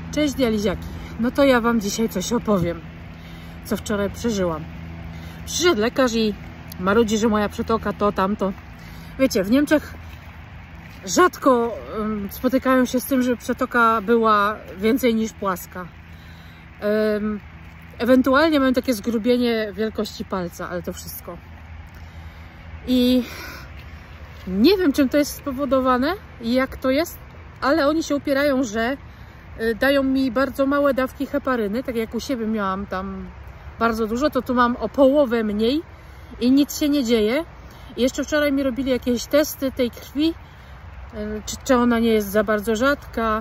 Cześć dializiaki. No to ja Wam dzisiaj coś opowiem, co wczoraj przeżyłam. Przyszedł lekarz i marudzi, że moja przetoka to, tamto. Wiecie, w Niemczech rzadko spotykają się z tym, że przetoka była więcej niż płaska. Ewentualnie mają takie zgrubienie wielkości palca, ale to wszystko. I nie wiem, czym to jest spowodowane i jak to jest, ale oni się upierają, że dają mi bardzo małe dawki heparyny, tak jak u siebie miałam tam bardzo dużo, to tu mam o połowę mniej i nic się nie dzieje. I jeszcze wczoraj mi robili jakieś testy tej krwi, czy ona nie jest za bardzo rzadka,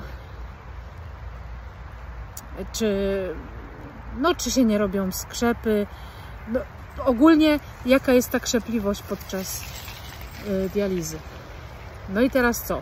czy się nie robią skrzepy. No, ogólnie jaka jest ta krzepliwość podczas dializy. No i teraz co?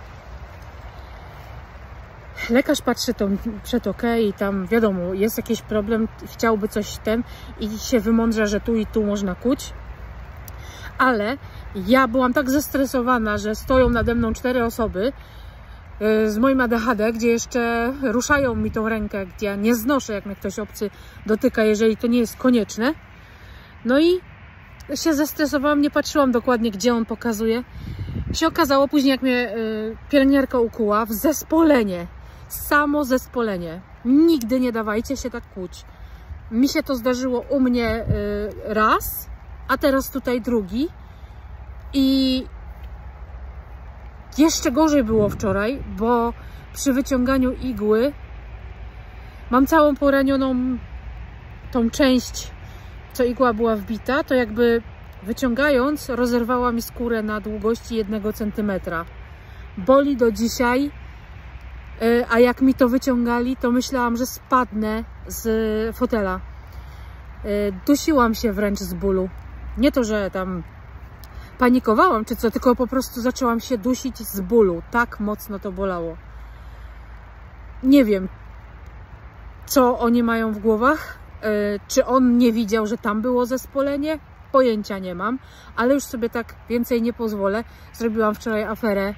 Lekarz patrzy tą przetokę i tam wiadomo, jest jakiś problem, chciałby coś i się wymądrza, że tu i tu można kuć. Ale ja byłam tak zestresowana, że stoją nade mną 4 osoby z moim ADHD, gdzie jeszcze ruszają mi tą rękę, gdzie ja nie znoszę, jak mnie ktoś obcy dotyka, jeżeli to nie jest konieczne. No i się zestresowałam, nie patrzyłam dokładnie, gdzie on pokazuje. Się okazało później, jak mnie pielęgniarka ukuła, w zespolenie. Samo zespolenie. Nigdy nie dawajcie się tak kłuć. Mi się to zdarzyło u mnie raz, a teraz tutaj drugi. I jeszcze gorzej było wczoraj, bo przy wyciąganiu igły mam całą poranioną tą część, co igła była wbita, to jakby wyciągając rozerwała mi skórę na długości 1 centymetra. Boli do dzisiaj, a jak mi to wyciągali, to myślałam, że spadnę z fotela. Dusiłam się wręcz z bólu. Nie to, że tam panikowałam czy co, tylko po prostu zaczęłam się dusić z bólu. Tak mocno to bolało. Nie wiem, co oni mają w głowach. Czy on nie widział, że tam było zespolenie? Pojęcia nie mam, ale już sobie tak więcej nie pozwolę. Zrobiłam wczoraj aferę.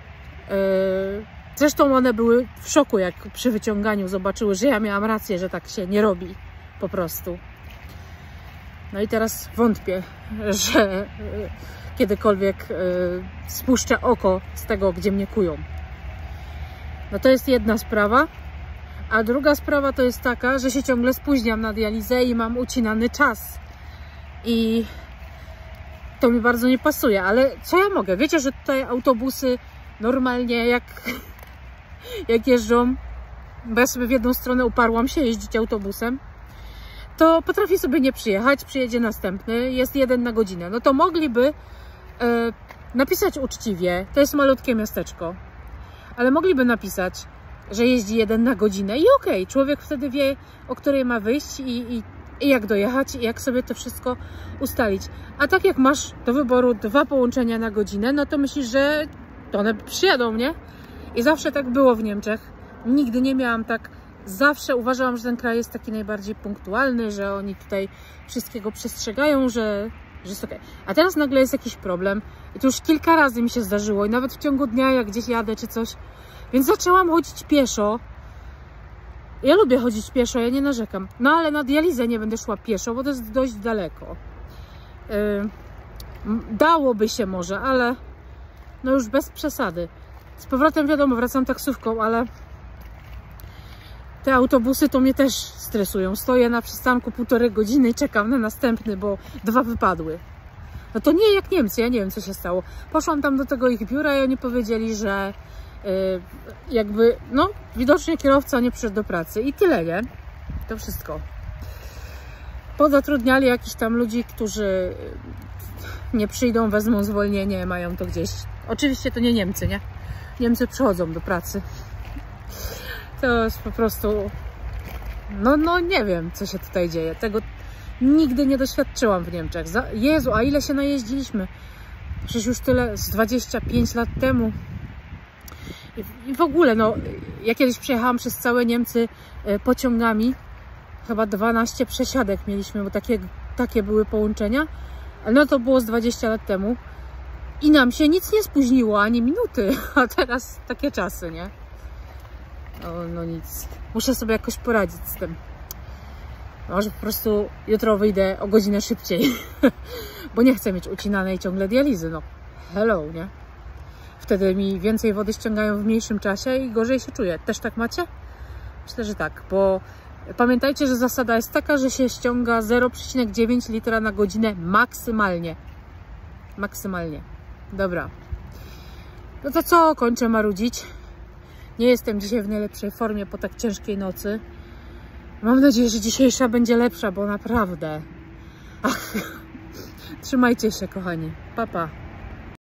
Zresztą one były w szoku, jak przy wyciąganiu zobaczyły, że ja miałam rację, że tak się nie robi po prostu. No i teraz wątpię, że kiedykolwiek spuszczę oko z tego, gdzie mnie kują. No to jest jedna sprawa. A druga sprawa to jest taka, że się ciągle spóźniam na dializę i mam ucinany czas. I to mi bardzo nie pasuje, ale co ja mogę? Wiecie, że tutaj autobusy normalnie jak jeżdżą, bo ja sobie w jedną stronę uparłam się jeździć autobusem, to potrafi sobie nie przyjechać, przyjedzie następny, jest 1 na godzinę. No to mogliby napisać uczciwie, to jest malutkie miasteczko, ale mogliby napisać, że jeździ 1 na godzinę i okej, człowiek wtedy wie, o której ma wyjść i jak dojechać i jak sobie to wszystko ustalić. A tak jak masz do wyboru 2 połączenia na godzinę, no to myślisz, że to one przyjadą, nie? I zawsze tak było w Niemczech. Nigdy nie miałam tak. Zawsze uważałam, że ten kraj jest taki najbardziej punktualny, że oni tutaj wszystkiego przestrzegają, że jest okej. A teraz nagle jest jakiś problem i to już kilka razy mi się zdarzyło i nawet w ciągu dnia, jak gdzieś jadę czy coś. Więc zaczęłam chodzić pieszo. Ja lubię chodzić pieszo, ja nie narzekam. No ale na dializę nie będę szła pieszo, bo to jest dość daleko. Dałoby się może, ale no już bez przesady. Z powrotem wiadomo, wracam taksówką, ale te autobusy to mnie też stresują. Stoję na przystanku 1,5 godziny i czekam na następny, bo 2 wypadły. No to nie jak Niemcy, ja nie wiem, co się stało. Poszłam tam do tego ich biura i oni powiedzieli, że jakby, no, widocznie kierowca nie przyszedł do pracy i tyle, nie? To wszystko. Pozatrudniali jakichś tam ludzi, którzy nie przyjdą, wezmą zwolnienie, mają to gdzieś. Oczywiście to nie Niemcy, nie? Niemcy przychodzą do pracy. To jest po prostu, no nie wiem, co się tutaj dzieje. Tego nigdy nie doświadczyłam w Niemczech. Jezu, a ile się najeździliśmy? Przecież już tyle, z 25 lat temu. I w ogóle, no, ja kiedyś przejechałam przez całe Niemcy pociągami. Chyba 12 przesiadek mieliśmy, bo takie były połączenia. Ale no to było z 20 lat temu. I nam się nic nie spóźniło, ani minuty. A teraz takie czasy, nie? No nic. Muszę sobie jakoś poradzić z tym. Może po prostu jutro wyjdę o godzinę szybciej. Bo nie chcę mieć ucinanej ciągle dializy. No, hello, nie? Wtedy mi więcej wody ściągają w mniejszym czasie i gorzej się czuję. Też tak macie? Myślę, że tak, bo pamiętajcie, że zasada jest taka, że się ściąga 0,9 litra na godzinę maksymalnie. Maksymalnie. Dobra. No to co? Kończę marudzić. Nie jestem dzisiaj w najlepszej formie po tak ciężkiej nocy. Mam nadzieję, że dzisiejsza będzie lepsza, bo naprawdę... Ach. Trzymajcie się, kochani. Pa, pa.